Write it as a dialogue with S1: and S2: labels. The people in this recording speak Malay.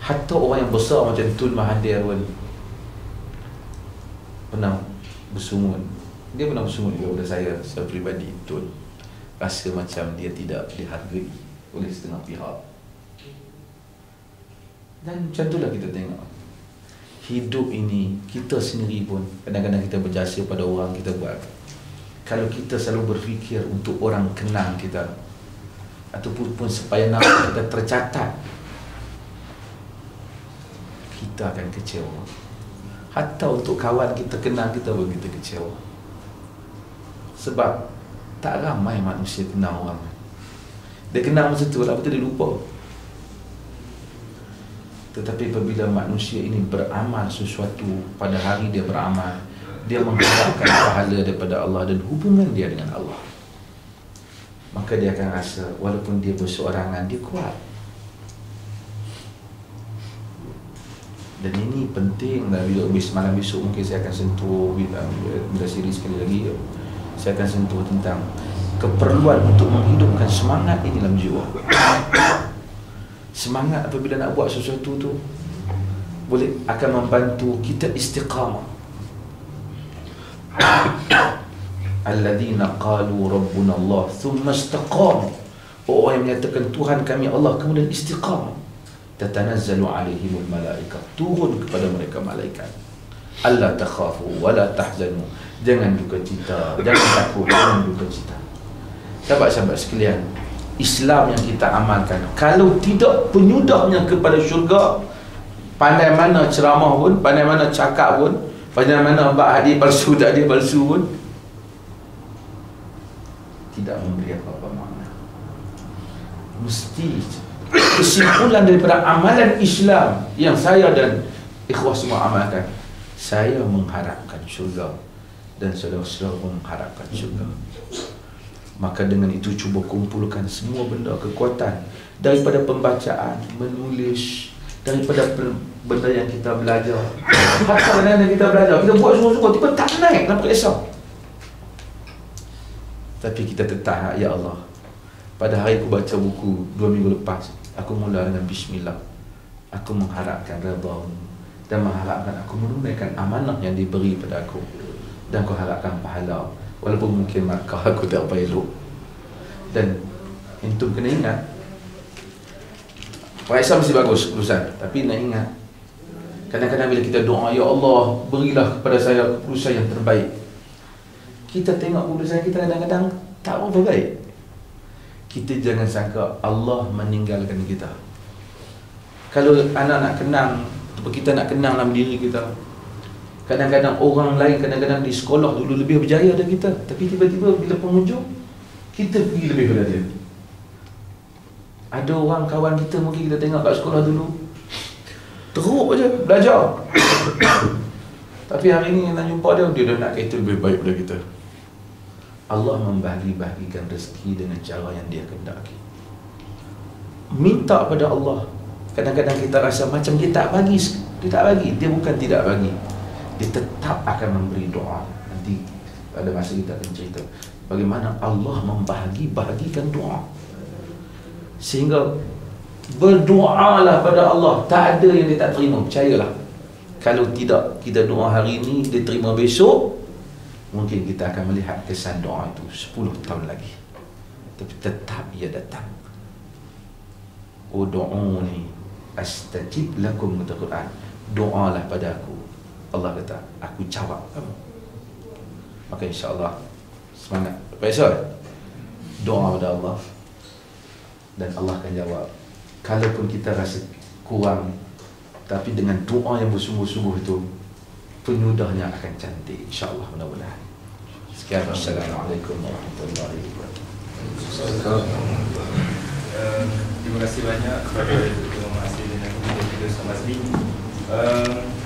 S1: Hatta orang yang besar macam Tun Mahathir pun pernah bersungut. Dia pernah bersungut kepada saya pribadi. Tun rasa macam dia tidak dihargai oleh setengah pihak. Dan macam itulah kita tengok hidup ini, kita sendiri pun kadang-kadang kita berjasa pada orang kita buat. Kalau kita selalu berfikir untuk orang kenal kita, ataupun supaya nama kita tercatat, kita akan kecewa. Hatta untuk kawan kita kenal kita pun kita kecewa. Sebab tak ramai manusia kenal orang. Dia kenal masa tu, lepas tu dia lupa. Tetapi apabila manusia ini beramal sesuatu, pada hari dia beramal, dia mengharapkan pahala daripada Allah dan hubungan dia dengan Allah, maka dia akan rasa walaupun dia berseorangan, dia kuat. Dan ini penting lah. Bila malam besok mungkin saya akan sentuh, bila siri sekali lagi saya akan sentuh tentang keperluan untuk menghidupkan semangat ini dalam jiwa. Semangat apabila nak buat sesuatu tu boleh akan membantu kita istiqamah. Alladzina qalu rabbuna Allah thumma istaqamu. Orang yang menyatakan Tuhan kami Allah kemudian istiqamah. Tatanazzalu alaihimul malaikah, turun kepada mereka malaikat. Alla takhafu wa la tahzanu. Jangan duka cita, jangan takut, jangan duka cita. Sahabat-sahabat sekalian, Islam yang kita amalkan, kalau tidak penyudahnya kepada syurga, pandai mana ceramah pun, pandai mana cakap pun, pandai mana bak hadis palsu, tak hadis palsu pun, tidak memberi apa-apa makna. Mesti kesimpulan daripada amalan Islam yang saya dan ikhwah semua amalkan, saya mengharapkan syurga dan saudara-saudara mengharapkan syurga. Maka dengan itu cuba kumpulkan semua benda, kekuatan daripada pembacaan, menulis, daripada benda yang kita belajar. Hatta benda yang kita belajar, kita buat sungguh-sungguh, tiba tak naik dalam esok. Tapi kita tetap, ya Allah, pada hari aku baca buku 2 minggu lepas, aku mula dengan bismillah. Aku mengharapkan redha-Mu dan mengharapkan aku menunaikan amanah yang diberi pada aku, dan aku harapkan pahala. Walaupun mungkin markah aku tak elok. Dan antum kena ingat, Faisal mesti bagus keputusan, tapi nak ingat, kadang-kadang bila kita doa, ya Allah berilah kepada saya keputusan yang terbaik, kita tengok keputusan kita kadang-kadang tak berapa baik. Kita jangan sangka Allah meninggalkan kita. Kalau anak nak kenang, kita nak kenang dalam diri kita, kadang-kadang orang lain kadang-kadang di sekolah dulu lebih berjaya dari kita, tapi tiba-tiba bila penghujung kita pergi lebih daripada dia. Ada orang kawan kita mungkin kita tengok kat sekolah dulu teruk je belajar tapi hari ni nak jumpa dia, dia dah nak kereta lebih baik daripada kita. Allah membahagi-bahagikan rezeki dengan cara yang dia kehendaki. Minta pada Allah. Kadang-kadang kita rasa macam dia tak bagi. Dia tak bagi, dia bukan tidak bagi, dia tetap akan memberi doa. Nanti pada masa kita akan cerita bagaimana Allah membahagi-bahagikan doa, sehingga berdoalah pada Allah, tak ada yang dia tak terima. Percayalah, kalau tidak kita doa hari ini, dia terima besok, mungkin kita akan melihat kesan doa itu 10 tahun lagi, tapi tetap ia datang. Ud'uni astajib lakum, kata Quran, doalah pada aku, Allah kata aku jawab kamu. Maka insya-Allah semangat Faisal, doa pada Allah dan Allah akan jawab. Kalaupun kita rasa kurang, tapi dengan doa yang bersungguh-sungguh itu, penyudahnya akan cantik, insya-Allah, mudah-mudahan. Sekian, Assalamualaikum warahmatullahi wabarakatuh.
S2: Terima kasih banyak kepada Tuan Masih dan juga Tuan Masli.